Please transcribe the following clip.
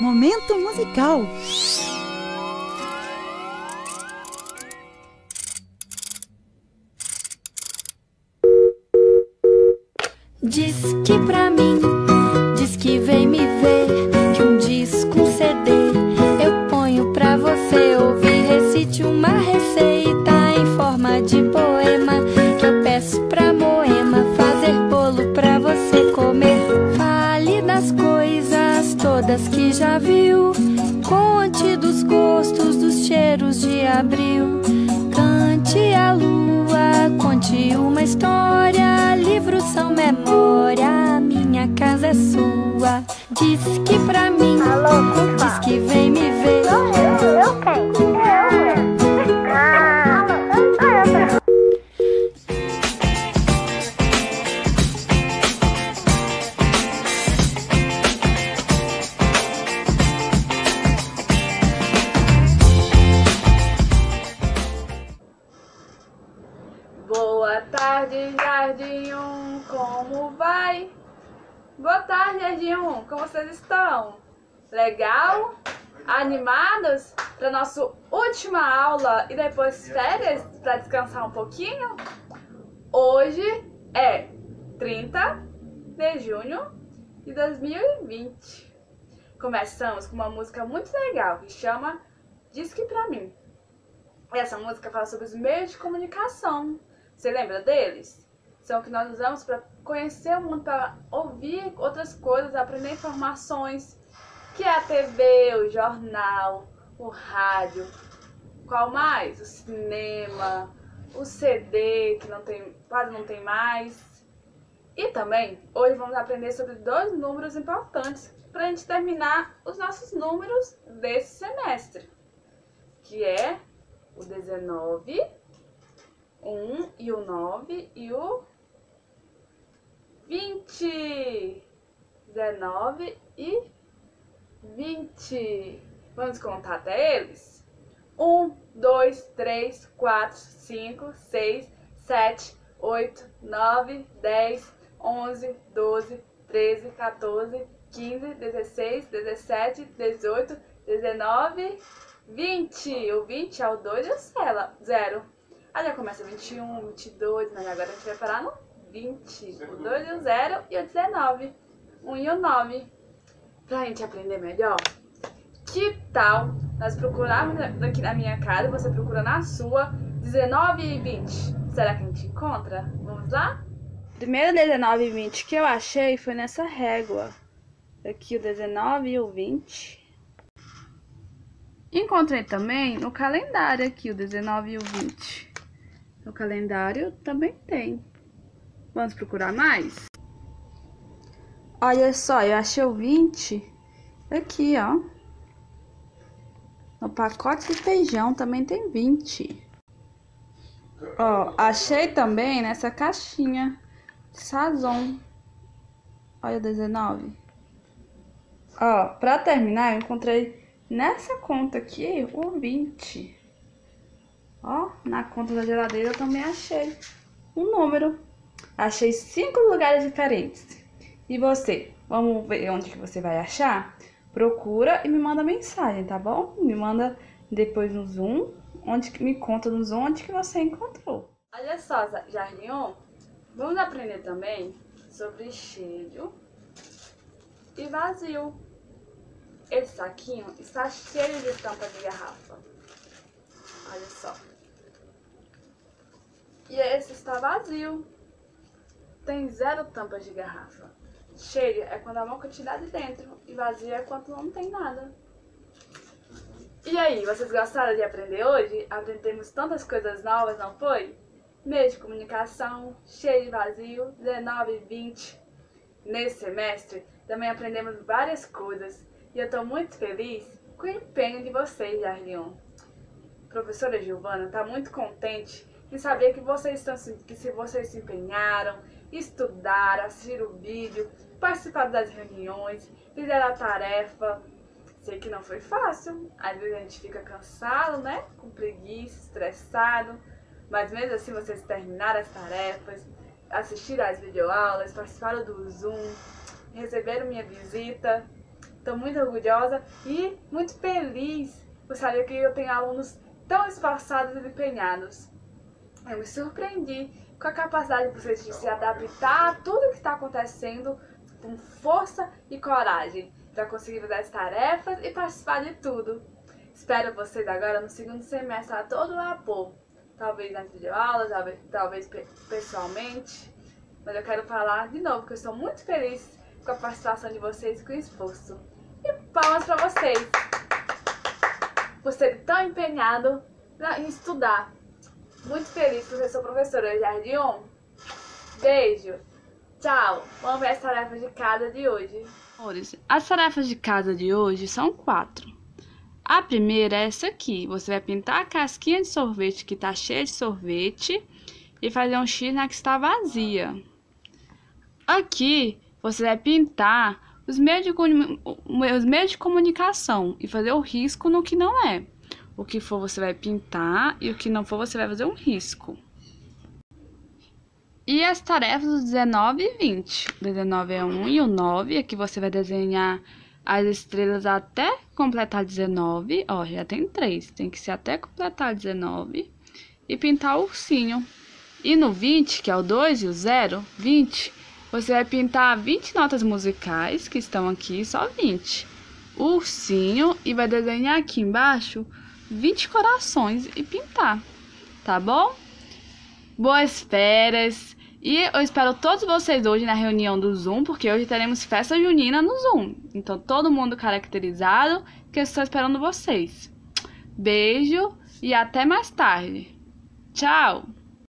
Momento musical. Diz que pra mim, diz que vem me ver, que um disco, um CD eu ponho pra você ouvir. Recite uma receita em forma de poema que eu peço pra Moema fazer bolo pra você comer. Fale das coisas todas que já viu, conte dos gostos, dos cheiros de abril. Cante a lua, conte uma história, livros são memória, minha casa é sua. Diz que pra mim, diz que vem me ver. Eu quem? Boa tarde, Jardim 1, como vai? Boa tarde, Jardim 1, como vocês estão? Legal? Animados para nossa última aula e depois férias para descansar um pouquinho? Hoje é 30 de junho de 2020. Começamos com uma música muito legal que chama Diz que Pra Mim. Essa música fala sobre os meios de comunicação. Você lembra deles? São que nós usamos para conhecer o mundo, para ouvir outras coisas, aprender informações, que é a TV, o jornal, o rádio, qual mais? O cinema, o CD, que quase não tem mais. E também, hoje vamos aprender sobre 2 números importantes para a gente terminar os nossos números desse semestre, que é o 19, 1 e o 9 e o 20. 19 e 20. Vamos contar até eles? 1, 2, 3, 4, 5, 6, 7, 8, 9, 10, 11, 12, 13, 14, 15, 16, 17, 18, 19, 20. O 20 é o 2 e o 0. Aí já começa 21, 22, mas agora a gente vai parar no 20. O 2 e o 0 e o 19. 1 e o 9. Pra gente aprender melhor, que tal nós procurarmos aqui na minha casa, você procura na sua, 19 e 20. Será que a gente encontra? Vamos lá? Primeiro 19 e 20 que eu achei foi nessa régua. Aqui o 19 e o 20. Encontrei também no calendário aqui o 19 e o 20. No calendário também tem. Vamos procurar mais? Olha só, eu achei o 20 aqui, ó. No pacote de feijão também tem 20. Ó, achei também nessa caixinha de sazon. Olha o 19. Ó, pra terminar, eu encontrei nessa conta aqui o 20. Ó, na conta da geladeira eu também achei um número. Achei 5 lugares diferentes. E você? Vamos ver onde que você vai achar? Procura e me manda mensagem, tá bom? Me manda depois no Zoom, me conta no Zoom onde que você encontrou. Olha só, Jardim 1, vamos aprender também sobre cheio e vazio. Esse saquinho está cheio de tampa de garrafa. Olha só. E esse está vazio. Tem 0 tampas de garrafa. Cheio é quando há uma quantidade dentro e vazio é quando não tem nada. E aí, vocês gostaram de aprender hoje? Aprendemos tantas coisas novas, não foi? Meio de comunicação, cheio e vazio, 19 e 20. Nesse semestre, também aprendemos várias coisas e eu estou muito feliz com o empenho de vocês, Jardim 1. Professora Giovana está muito contente em saber que vocês se empenharam, estudaram, assistiram o vídeo, participaram das reuniões, fizeram a tarefa. Sei que não foi fácil, às vezes a gente fica cansado, né? Com preguiça, estressado, mas mesmo assim vocês terminaram as tarefas, assistiram às videoaulas, participaram do Zoom, receberam minha visita. Estou muito orgulhosa e muito feliz por saber que eu tenho alunos tão esforçados e empenhados. Eu me surpreendi com a capacidade de vocês de se adaptar a tudo que está acontecendo com força e coragem para conseguir fazer as tarefas e participar de tudo. Espero vocês agora no segundo semestre a todo vapor. Talvez na videoaula, talvez pessoalmente. Mas eu quero falar de novo que eu estou muito feliz com a participação de vocês e com o esforço. E palmas para vocês por serem tão empenhados em estudar. Muito feliz por ser sua professora, Jardim 1. Beijo. Tchau. Vamos ver as tarefas de casa de hoje. As tarefas de casa de hoje são 4. A primeira é essa aqui. Você vai pintar a casquinha de sorvete que está cheia de sorvete e fazer um X na que está vazia. Aqui você vai pintar os meios de comunicação e fazer o risco no que não é. O que for você vai pintar e o que não for você vai fazer um risco. E as tarefas do 19 e 20. O 19 é 1 e o 9. Aqui você vai desenhar as estrelas até completar 19. Ó, já tem 3. Tem que ser até completar 19. E pintar o ursinho. E no 20, que é o 2 e o 0, 20, você vai pintar 20 notas musicais, que estão aqui, só 20. O ursinho e vai desenhar aqui embaixo 20 corações e pintar, tá bom? Boas férias! E eu espero todos vocês hoje na reunião do Zoom, porque hoje teremos festa junina no Zoom. Então, todo mundo caracterizado, que eu estou esperando vocês. Beijo e até mais tarde. Tchau!